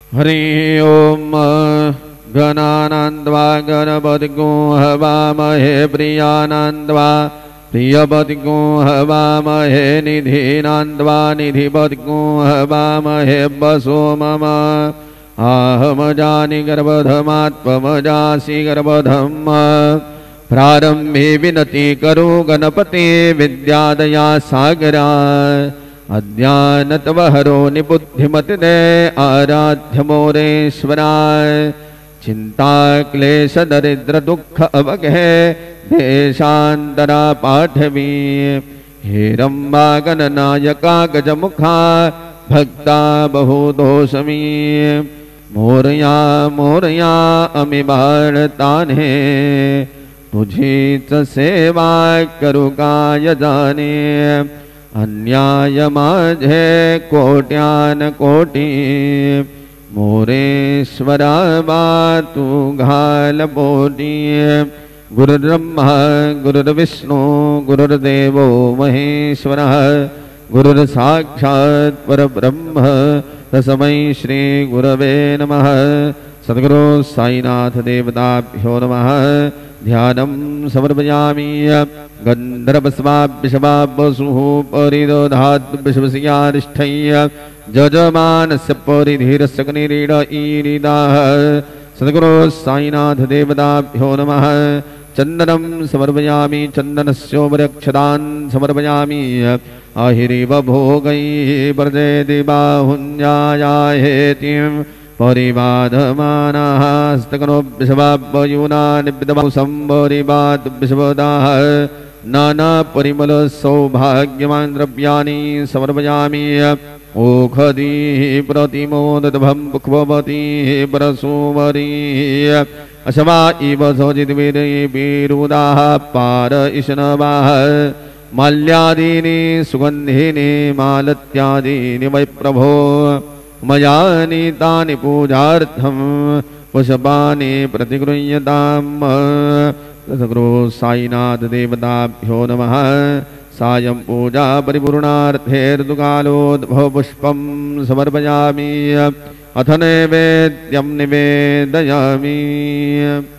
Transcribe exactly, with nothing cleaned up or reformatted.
हरि ओम गणानान्त्वा गणपतिगो हवामहे प्रियानान्त्वा प्रियपतिगो हवामहे निधीनान्त्वा निधिपतिगो हवामहे वसो मम आहमजानि गर्भधमात्मजासि गर्भधम् प्रारम्भे विनति करो गणपते विद्यादया सागरा अज्ञानतवहरो निबुद्धिमतिदे आराध्य मोरेश्वराय चिंता क्लेश दरिद्र दुख अवगहे देशांतरा पाठवी हेरम्बा गणनायका गजमुखा भक्ता बहुदोषमी मोरया मोरया अमिबारताने तुझी च सेवा करू काय जाने अन्याय माझे कोट्यान कोटी मोरेश्वरा बा तू घाल पोटी गुरुर्ब्रह्मा गुरुर्विष्णु गुरुर्देवो महेश्वरः गुरुर्साक्षात् परब्रह्म तस्मै श्री गुरवे नमः। सद्गुरु साईनाथ देवताभ्यो नमः। ध्यानं समर्पयामि। गन्धर्वस्वाभ्यशवावसुः परिदधात् विश्वस्यारिष्ठय्य जजमानस्य परिधीरस्य कनिरीड ईरिदाः। सद्गुरु साईनाथ देवताभ्यो नमः। चन्दनं समर्पयामि। चन्दनस्योपरक्षतान् समर्पयामि। आहिरिव भोगैः वर्जयति बाहुञ्जायाहेतिं परिबाधमानाः हस्तकनोभ्यशवावयूना निब्धबाहु संवरिबात विश्वदाः नाना परिमल सौभाग्यवान् द्रव्याणि समर्पयामि। ओखदीः प्रतिमोदभं पुष्पवतीः परसुमरीः अशवा इव सौजिद्वीरुदाः पार इशनवाः माल्यादीनि सुगन्धिनि मालत्यादीनि वै प्रभो मया नीतानि पूजार्थं पुष्पाणि प्रतिगृह्यताम्। सद्गुरु साईनाथ देवताभ्यो नमः। सायं पूजा परिपूर्णार्थे ऋतुकालोद्भव पुष्पं समर्पयामि। अथ नैवेद्यं निवेदयामि।